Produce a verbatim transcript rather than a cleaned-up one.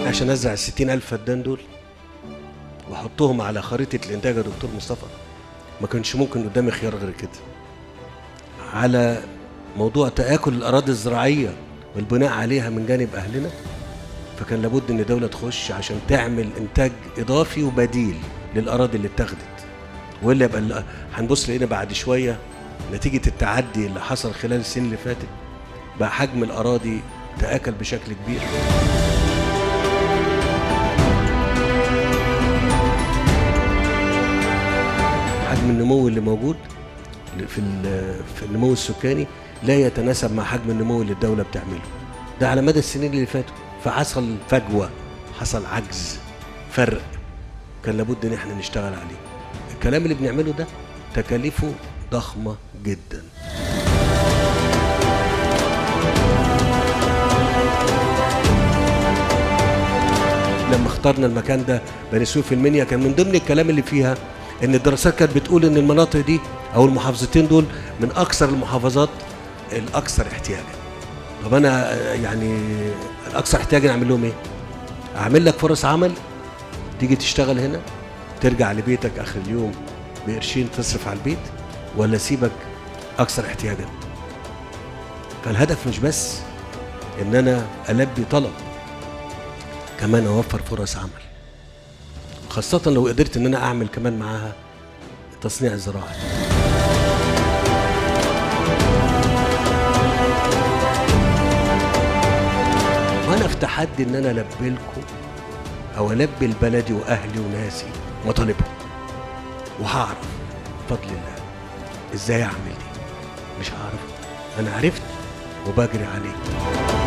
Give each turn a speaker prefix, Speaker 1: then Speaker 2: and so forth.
Speaker 1: عشان ازرع الستين الف فدان دول واحطهم على خريطه الانتاج يا دكتور مصطفى، ما كانش ممكن قدامي خيار غير كده. على موضوع تآكل الاراضي الزراعيه والبناء عليها من جانب اهلنا، فكان لابد ان الدوله تخش عشان تعمل انتاج اضافي وبديل للاراضي اللي اتاخدت. والا يبقى هنبص لقينا بعد شويه نتيجه التعدي اللي حصل خلال السنين اللي فاتت بقى حجم الاراضي تآكل بشكل كبير. حجم النمو اللي موجود في في النمو السكاني لا يتناسب مع حجم النمو اللي الدوله بتعمله، ده على مدى السنين اللي فاتوا. فحصل فجوه، حصل عجز، فرق كان لابد ان احنا نشتغل عليه. الكلام اللي بنعمله ده تكاليفه ضخمه جدا. لما اخترنا المكان ده بني سويف في المنيا، كان من ضمن الكلام اللي فيها ان الدراسات كانت بتقول ان المناطق دي او المحافظتين دول من اكثر المحافظات الاكثر احتياجا. طب انا يعني الاكثر احتياجا اعمل لهم ايه؟ اعمل لك فرص عمل تيجي تشتغل هنا ترجع لبيتك اخر اليوم بقرشين تصرف على البيت، ولا اسيبك اكثر احتياجا؟ فالهدف مش بس ان انا البي طلب، كمان اوفر فرص عمل، خاصة لو قدرت ان انا اعمل كمان معاها تصنيع زراعي. وانا في تحدي ان انا البي لكم او البي لبلدي واهلي وناسي مطالبهم، وهعرف بفضل الله ازاي اعمل دي. مش هعرف، انا عرفت وبجري عليه.